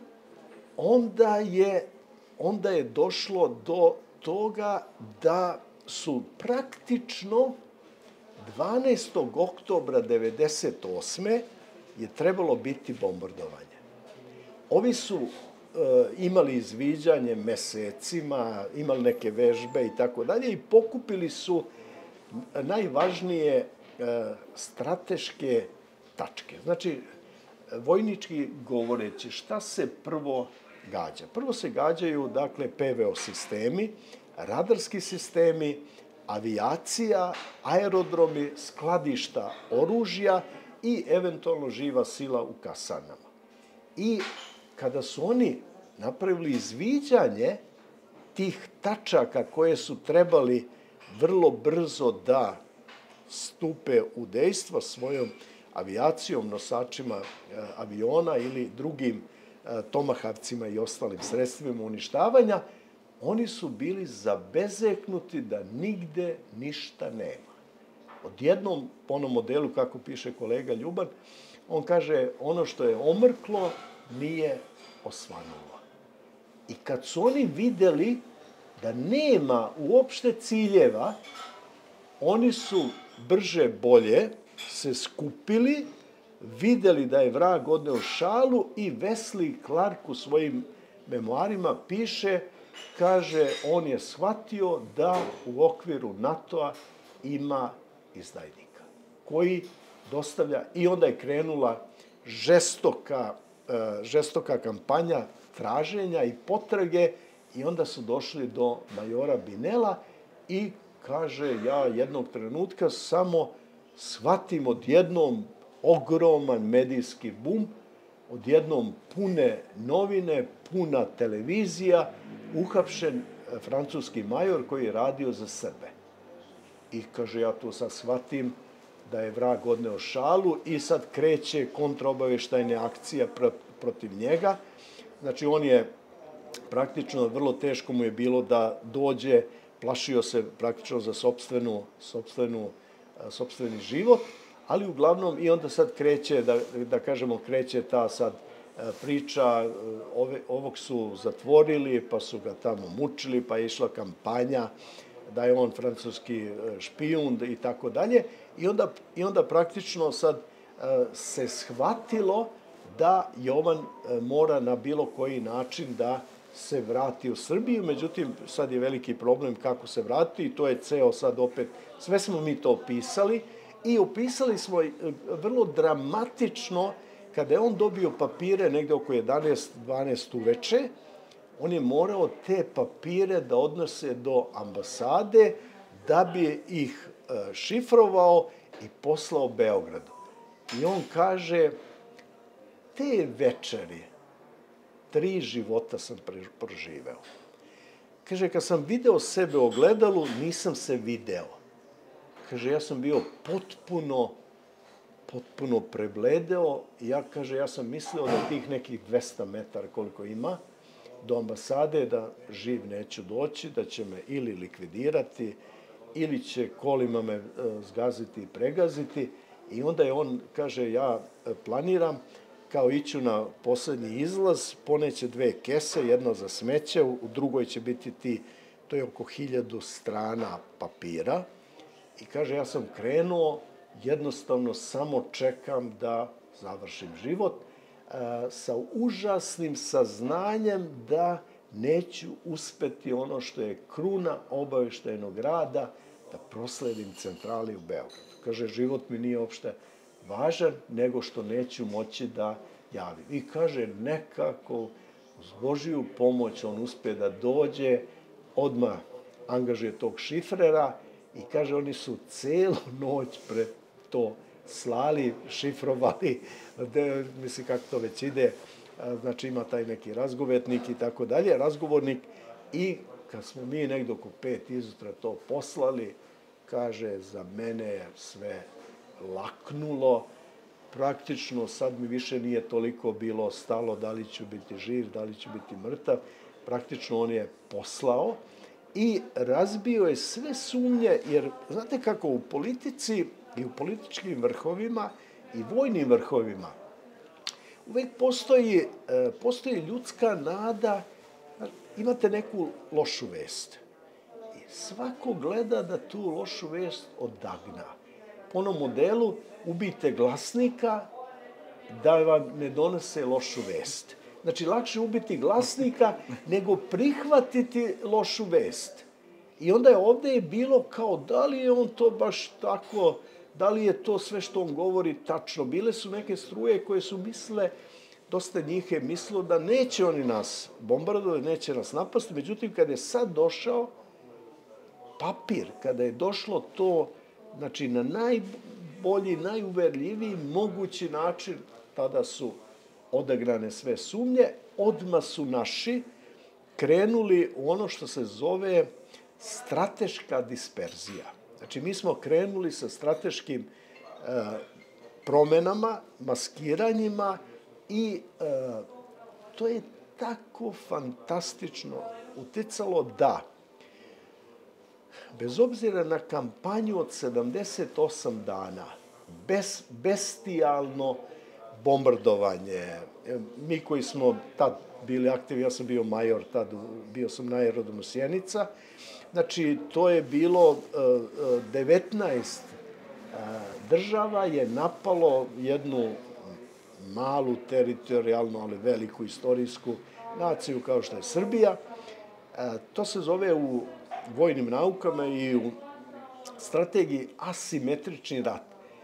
onda je došlo do toga da su praktično 12. oktobra 1998. je trebalo biti bombardovanje. Ovi su imali izviđanje mesecima, imali neke vežbe i tako dalje i pokupili su najvažnije strateške tačke. Znači, vojnički govoreći, šta se prvo gađa? Prvo se gađaju, dakle, PVO sistemi, radarski sistemi, avijacija, aerodromi, skladišta oružja i eventualno živa sila u kasarnama. I kada su oni napravili izviđanje tih tačaka koje su trebali vrlo brzo da stupe u dejstvo svojom avijacijom, nosačima aviona ili drugim tomahavcima i ostalim sredstvima uništavanja, oni su bili zabezeknuti da nigde ništa nema. Odjednom, po onom modelu, kako piše kolega Ljuban, on kaže, ono što je omrklo nije osvanulo. I kad su oni videli da nema uopšte ciljeva, oni su brže bolje se skupili, videli da je vrag odneo šalu i Wesley Clark u svojim memoarima piše, kaže, on je shvatio da u okviru NATO-a ima izdajnika koji dostavlja, i onda je krenula žestoka kampanja traženja i potrage i onda su došli do majora Binela i kaže, ja jednog trenutka samo shvatim odjednom ogroman medijski bum, odjednom pune novine, puna televizija, uhapšen francuski major koji je radio za Srbe. I kaže, ja tu sad shvatim da je vrag odneo šalu i sad kreće kontraobaveštajna akcija protiv njega. Znači, on je praktično, vrlo teško mu je bilo da dođe, plašio se praktično za sopstveni život, ali uglavnom i onda sad kreće, da kažemo, kreće ta sad priča, ovog su zatvorili, pa su ga tamo mučili, pa je išla kampanja da je on francuski špijun i tako dalje. I onda praktično sad se shvatilo da Jovan mora na bilo koji način da se vrati u Srbiju. Međutim, sad je veliki problem kako se vrati i to je ceo sad opet, sve smo mi to opisali i opisali smo vrlo dramatično kada je on dobio papire negde oko 11-12 uveče, on je morao te papire da odnose do ambasade da bi ih šifrovao i poslao Beogradu. I on kaže, te večeri 3 života sam proživeo. Kaže, kad sam video sebe u ogledalu, nisam se video. kaže, ja sam bio potpuno prebledeo. Ja sam mislio da tih nekih 200 metara koliko ima do ambasade, da živ neću doći, da će me ili likvidirati, ili će kolima me zgaziti i pregaziti. I onda je on, kaže, ja planiram kao iću na poslednji izlaz, poneće 2 kese, jedno za smeće, u drugoj će biti to je oko 1000 strana papira. I kaže, ja sam krenuo, jednostavno samo čekam da završim život, sa užasnim saznanjem da neću uspeti ono što je kruna obaveštajnog rada, da prosledim centrali u Beogradu. Kaže, život mi nije uopšte važan, nego što neću moći da javim. I kaže, nekako, uz Božiju pomoć, on uspe da dođe, odmah angažuje tog šifrera i kaže, oni su celu noć pre to slali, šifrovali, mislim kako to već ide, znači ima taj neki razgovetnik i tako dalje, razgovornik, i kad smo mi negdje oko 5 izutra to poslali, kaže, za mene je sve laknulo, praktično sad mi više nije toliko bilo stalo da li ću biti živ, da li ću biti mrtav, praktično on je poslao i razbio je sve sumnje, jer znate kako u politici i u političkim vrhovima i vojnim vrhovima uvek postoji ljudska nada, imate neku lošu vest. I svako gleda da tu lošu vest odagna. Po onom modelu ubijte glasnika da vam ne donese lošu vest. Znači, lakše ubiti glasnika nego prihvatiti lošu vest. I onda je ovdje bilo kao, da li je on to baš tako, da li je to sve što on govori tačno. Bile su neke struje koje su mislile, dosta njih je mislilo da neće oni nas bombardovati, neće nas napasti. Međutim, kada je sad došao papir, kada je došlo to, znači na najbolji, najuverljiviji mogući način, tada su odagnane sve sumnje, odmah su naši krenuli u ono što se zove strateška disperzija. Znači, mi smo krenuli sa strateškim promenama, maskiranjima i to je tako fantastično uticalo da, bez obzira na kampanju od 78 dana, bestijalno bombardovanje, mi koji smo tad bili aktivni, ja sam bio major tad, bio sam na aerodromu Sjenica, znači to je bilo 19 država je napalo jednu malu teritorijalnu, ali veliku istorijsku naciju kao što je Srbija. To se zove u vojnim naukama i u strategiji asimetrični rat.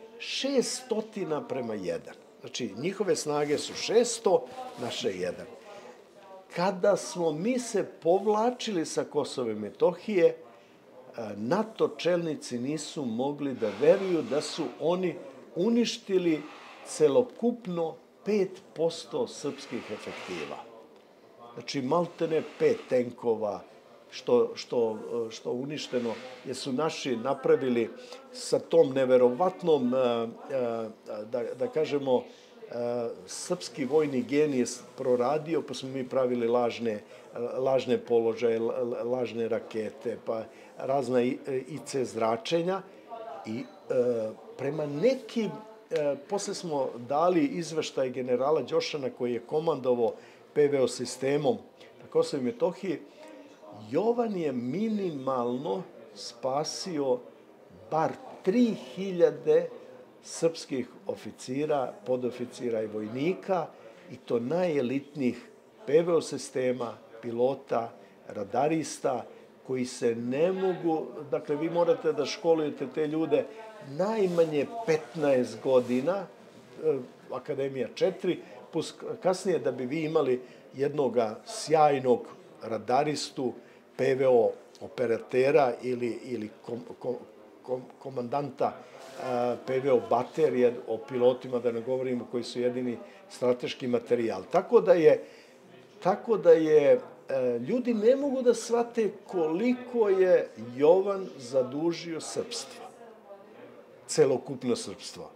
600:1. Znači, njihove snage su 600, naše 1. Kada smo mi se povlačili sa Kosova i Metohije, NATO čelnici nisu mogli da veruju da su oni uništili celokupno 5% srpskih efektiva. Znači, maltene 5 tenkova što uništeno, jer su naši napravili sa tom neverovatnom, da kažemo, srpski vojni genij proradio, pa smo mi pravili lažne položaje, lažne rakete, pa razna IC zračenja i prema nekim, posle smo dali izveštaj generala Đošana koji je komandovao PVO sistemom na Kosovo i Metohiji, Jovan je minimalno spasio bar 3000 srpskih oficira, podoficira i vojnika, i to najelitnijih PVO sistema, pilota, radarista, koji se ne mogu, dakle, vi morate da školujete te ljude najmanje 15 godina, akademija 4, plus kasnije da bi vi imali jednoga sjajnog radaristu, PVO operatera ili komandanta PVO baterije, o pilotima da ne govorimo, koji su jedini strateški materijal. Tako da je ljudi ne mogu da shvate koliko je Jovan zadužio srpstvo. celokupno srpstvo.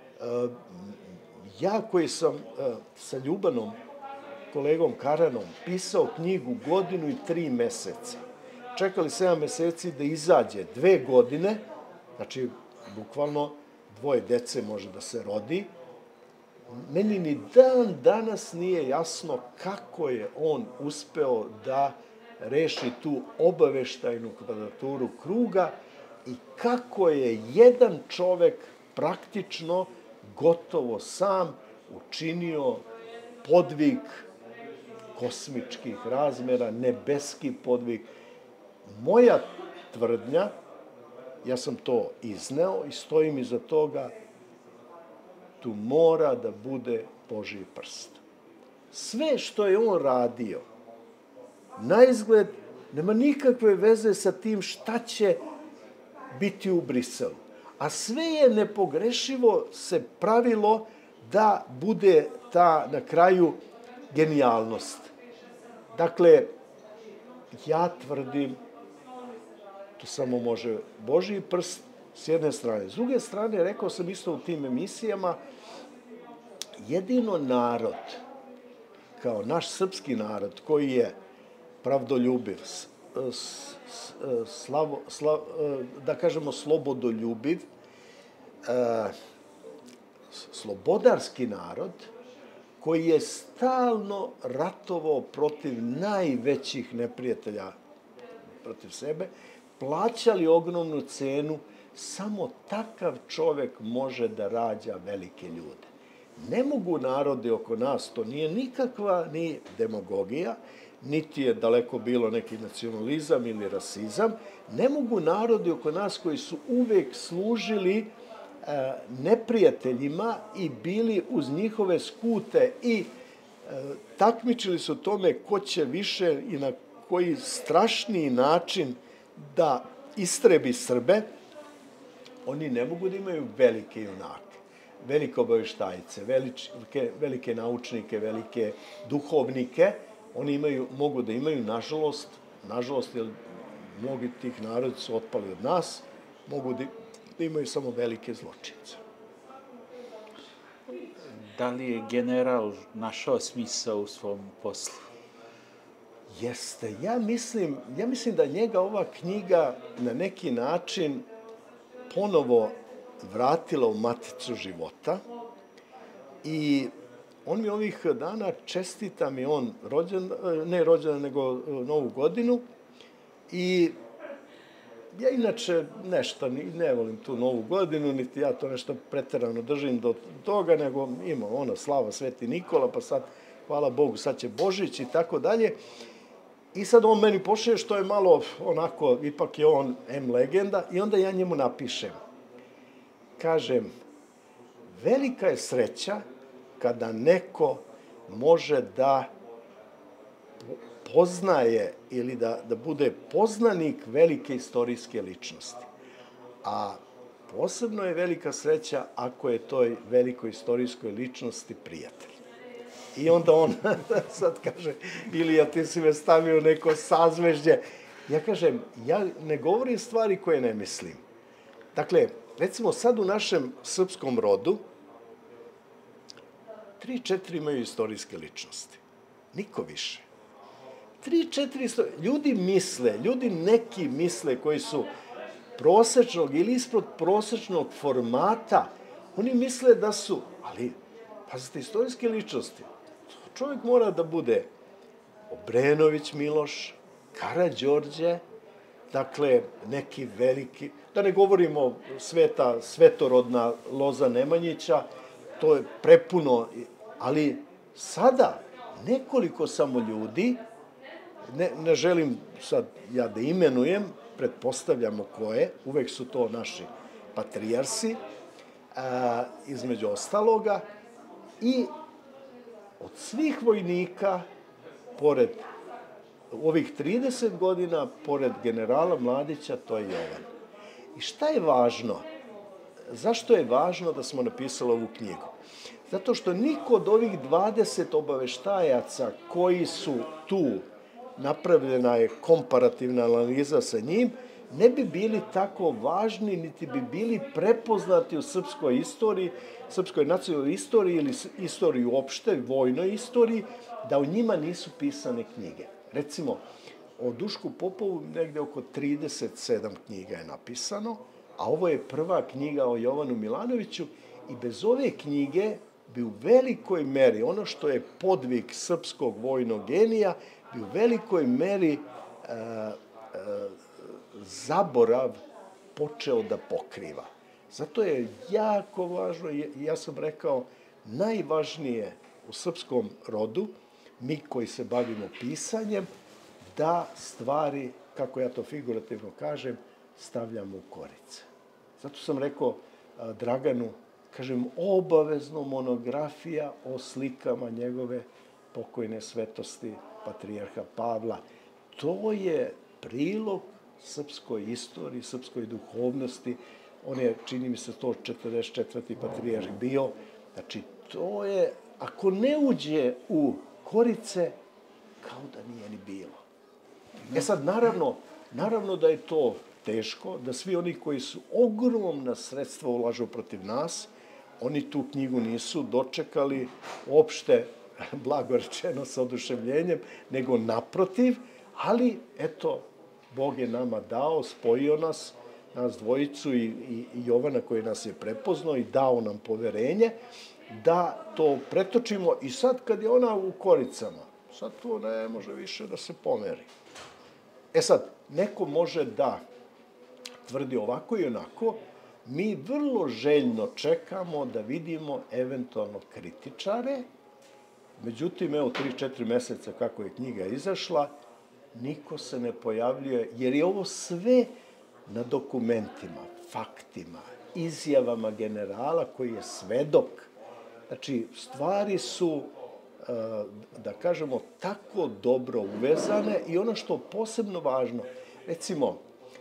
Ja koji sam sa Ljubanom, kolegom Karanom, pisao knjigu 1 godinu i 3 meseca. Čekali 7 meseci da izađe 2 godine, znači bukvalno 2 dece može da se rodi. Meni ni dan danas nije jasno kako je on uspeo da reši tu obaveštajnu kvadraturu kruga i kako je jedan čovek praktično gotovo sam učinio podvig kosmičkih razmera, nebeski podvig. Moja tvrdnja, ja sam to izneo i stojim iza toga, tu mora da bude Božji prst. Sve što je on radio, na izgled, nema nikakve veze sa tim šta će biti u Briselu. A sve je nepogrešivo se pravilo da bude ta, na kraju, genijalnost. Dakle, ja tvrdim, to samo može Božji prst, s jedne strane. S druge strane, rekao sam isto u tim emisijama, jedino narod, kao naš srpski narod, koji je pravdoljubiv, da kažemo slobodoljubiv, slobodarski narod, koji je stalno ratovao protiv najvećih neprijatelja protiv sebe, plaćali ogromnu cenu, samo takav čovek može da rađa velike ljude. Ne mogu narodi oko nas, to nije nikakva ni demagogija, niti je daleko bilo neki nacionalizam ili rasizam, ne mogu narodi oko nas koji su uvek služili neprijateljima i bili uz njihove skute i takmičili se o tome ko će više i na koji strašniji način da istrebi Srbe, oni ne mogu da imaju velike junake, velike obaveštajce, velike naučnike, velike duhovnike. Oni mogu da imaju, nažalost, jer mnogi tih narodi su otpali od nas, mogu da imaju samo velike zločince. Da li je general našao smisao u svom poslu? Jeste. Ja mislim da njega ova knjiga na neki način ponovo vratila u maticu života i on mi ovih dana čestita mi on ne rođendan, nego Novu godinu i ja inače nešto ne volim tu Novu godinu, niti ja to nešto preterano držim do toga, nego ima slava Sveti Nikola, pa sad, hvala Bogu, sad će Božić i tako dalje. I sad on meni pošalje, što je malo onako, ipak je on legenda, i onda ja njemu napišem. Kažem, velika je sreća kada neko može da poznaje ili da bude poznanik velike istorijske ličnosti. A posebno je velika sreća ako je toj velikoj istorijskoj ličnosti prijatelj. I onda on sad kaže, Ilija, ti si me stavio u neko sazvežđe. Ja kažem, ja ne govorim stvari koje ne mislim. Dakle, recimo sad u našem srpskom rodu 3-4 imaju istorijske ličnosti. Niko više. 3-4 ljudi neki misle koji su prosečnog ili ispod prosečnog formata, oni misle da su, ali, pazite, istorijske ličnosti. Čovjek mora da bude Obrenović Miloš, Karađorđe, dakle, neki veliki, da ne govorimo svetorodna Loza Nemanjića, to je prepuno, ali sada nekoliko samo ljudi, ne želim sad ja da imenujem, pretpostavljamo koje, uvek su to naši patrijarsi, između ostaloga, i od svih vojnika, pored ovih 30 godina, pored generala Mladića, to je Jovan. I šta je važno? Zašto je važno da smo napisali ovu knjigu? Zato što niko od ovih 20 obaveštajaca koji su tu, napravljena je komparativna analiza sa njim, ne bi bili tako važni, niti bi bili prepoznati u srpskoj istoriji, srpskoj nacionalnoj istoriji ili istoriji uopšte, vojnoj istoriji, da u njima nisu pisane knjige. Recimo, o Dušku Popovu negde oko 37 knjiga je napisano, a ovo je prva knjiga o Jovanu Milanoviću i bez ove knjige bi u velikoj meri, ono što je podvig srpskog vojnog genija, bi u velikoj meri zaborav počeo da pokriva. Zato je jako važno, ja sam rekao, najvažnije u srpskom rodu, mi koji se bavimo pisanjem, da stvari, kako ja to figurativno kažem, stavljamo u korice. Zato sam rekao Draganu, kažem, obavezno monografija o slikama njegove pokojne svetosti, patrijarha Pavla. To je prilog srpskoj istoriji, srpskoj duhovnosti. On je, čini mi se, to 44. patrijarh bio. Znači, to je, ako ne uđe u korice, kao da nije ni bilo. Sad, naravno da je to teško, da svi oni koji su ogromna sredstva ulažu protiv nas, oni tu knjigu nisu dočekali uopšte, blago rečeno, sa oduševljenjem, nego naprotiv, ali, eto, Bog je nama dao, spojio nas dvojicu i Jovana koji nas je prepoznao i dao nam poverenje, da to pretočimo i sad kad je ona u koricama, sad to ne može više da se pomeri. Sad, neko može da tvrdi ovako i onako, mi vrlo željno čekamo da vidimo eventualno kritičare, međutim, evo, 3-4 meseca kako je knjiga izašla, niko se ne pojavljuje, jer je ovo sve na dokumentima, faktima, izjavama generala koji je svedok. Znači, stvari su, da kažemo, tako dobro uvezane i ono što je posebno važno, recimo,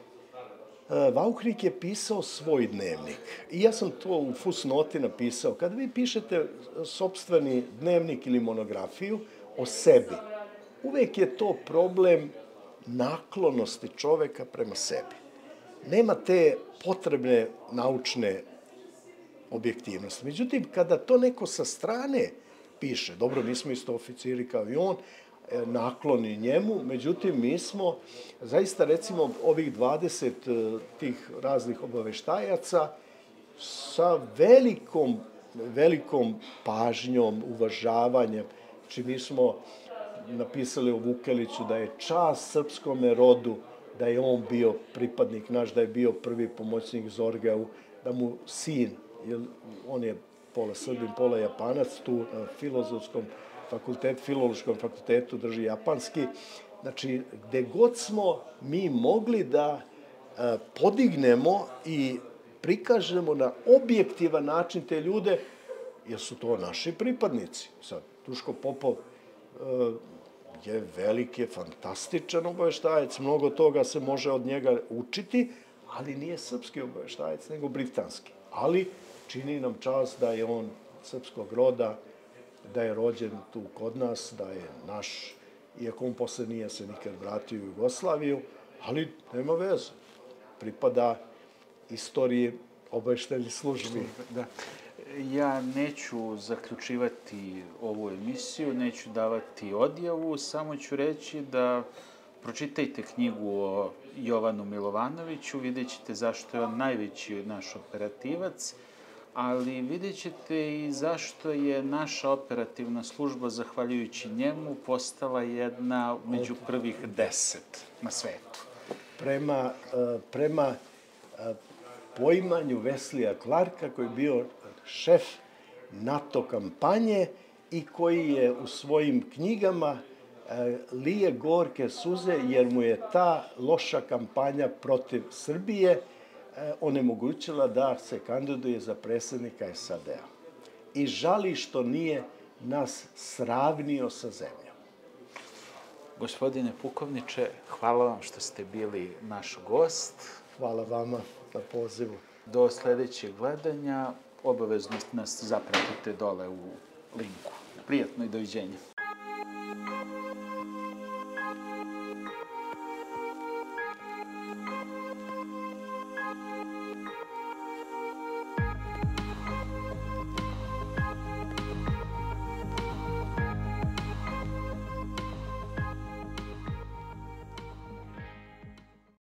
Vauhrik je pisao svoj dnevnik i ja sam to u fusnoti napisao. Kada vi pišete sopstveni dnevnik ili monografiju o sebi, uvek je to problem naklonosti čoveka prema sebi. Nema te potrebne naučne objektivnosti. Međutim, kada to neko sa strane piše, dobro, mi smo isto oficiri kao i on, nakloni njemu, međutim, mi smo zaista, recimo, ovih 20 tih raznih obaveštajaca sa velikom pažnjom, uvažavanjem. Znači, mi smo napisali o Vukeliću da je čast srpskome rodu, da je on bio pripadnik naš, da je bio prvi pomoćnik Zorgeu, da mu sin, jer on je pola Srbin, pola Japanac, tu na filološkom fakultetu drži japanski. Znači, gde god smo mi mogli da podignemo i prikažemo na objektivan način te ljude, jer su to naši pripadnici. Sad, Duško Popov je veliki, fantastičan obaveštajac, mnogo toga se može od njega učiti, ali nije srpski obaveštajac, nego britanski. Ali čini nam čast da je on srpskog roda, da je rođen tu kod nas, da je naš, iako on posle nije se nikad vratio u Jugoslaviju, ali nema veze. Pripada istoriji obaveštajnih službi. Da. Ja neću zaključivati ovu emisiju, neću davati odjavu, samo ću reći da pročitajte knjigu o Jovanu Milovanoviću, vidjet ćete zašto je on najveći naš operativac, ali vidjet ćete i zašto je naša operativna služba, zahvaljujući njemu, postala jedna među prvih 10 na svetu. Prema poimanju Weslija Clarka, koji je bio šef NATO kampanje i koji je u svojim knjigama lije gorke suze, jer mu je ta loša kampanja protiv Srbije onemogućila da se kandiduje za predsjednika SAD-a. I žali što nije nas sravnio sa zemljom. Gospodine pukovniče, hvala vam što ste bili naš gost. Hvala vama na pozivu. Do sledećeg gledanja obavezno nas zapratite dole u linku. Prijatno i doviđenja.